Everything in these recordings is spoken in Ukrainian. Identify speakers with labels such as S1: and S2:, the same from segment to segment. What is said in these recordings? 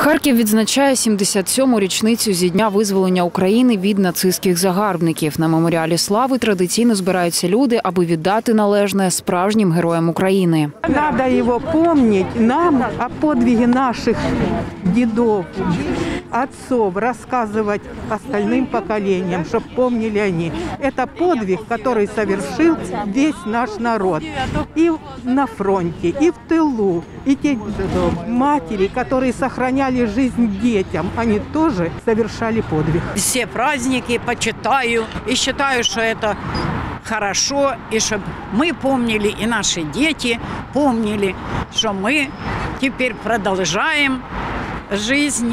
S1: Харків відзначає 77-му річницю зі дня визволення України від нацистських загарбників. На меморіалі слави традиційно збираються люди, аби віддати належне справжнім героям України.
S2: Треба його пам'ятати нам о подвиге наших дідів, отцов, рассказывать остальным поколениям, чтобы помнили они. Это подвиг, который совершил весь наш народ. И на фронте, и в тылу, и те матери, которые сохраняли жизнь детям, они тоже совершали подвиг.
S3: Все праздники почитаю и считаю, что это хорошо, и чтобы мы помнили, и наши дети помнили, что мы теперь продолжаем жизнь,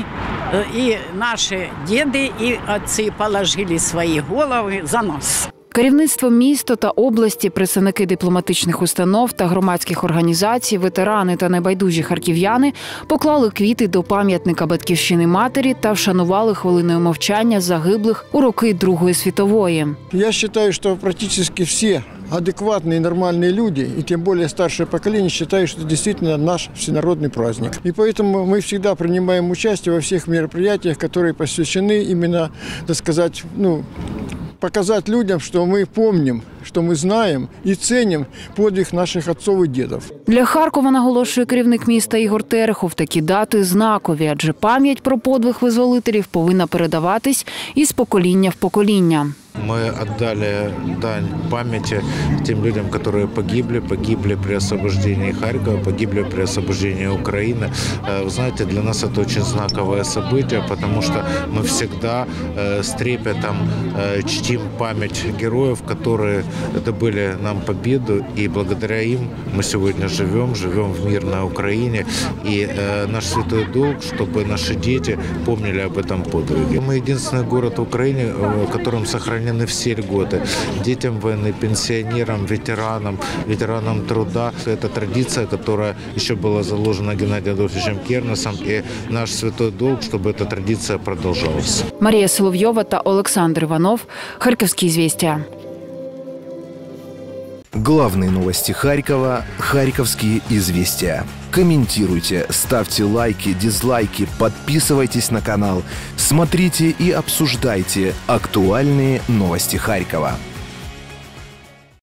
S3: и наши деды и отцы положили свои головы за нас.
S1: Керівництво міста та області, представники дипломатичних установ та громадських організацій, ветерани та небайдужі харків'яни поклали квіти до пам'ятника Батьківщини матері та вшанували хвилиною мовчання загиблих у роки Другої світової.
S4: Я вважаю, що практично всі адекватные и нормальные люди, и тем более старшее поколение, считают, что это действительно наш всенародный праздник. И поэтому мы всегда принимаем участие во всех мероприятиях, которые посвящены именно, так сказать, показать людям, что мы помним, что мы знаем и ценим подвиг наших отцов и дедов.
S1: Для Харкова, наголошує керівник міста Ігор Терехов, такі дати знакові, адже пам'ять про подвиг визволителів повинна передаватись із покоління в покоління.
S5: Мы отдали дань памяти тем людям, которые погибли при освобождении Харькова, погибли при освобождении Украины. Вы знаете, для нас это очень знаковое событие, потому что мы всегда с трепетом чтим память героев, которые добыли нам победу, и благодаря им мы сегодня живем в мирной Украине. И наш святой долг, чтобы наши дети помнили об этом подвиге. Мы единственный город в Украине, в котором сохранены все льготы детям войны, пенсионерам, ветеранам труда. Это традиция, которая еще была заложена Геннадием Адольфовичем Кернесом, и наш святой долг, чтобы эта традиция продолжалась.
S1: Марія Соловйова та Олександр Іванов. Харківські известия.
S6: Главные новости Харькова. Харьковские известия. Комментируйте, ставьте лайки, дизлайки, подписывайтесь на канал. Смотрите и обсуждайте актуальные новости Харькова.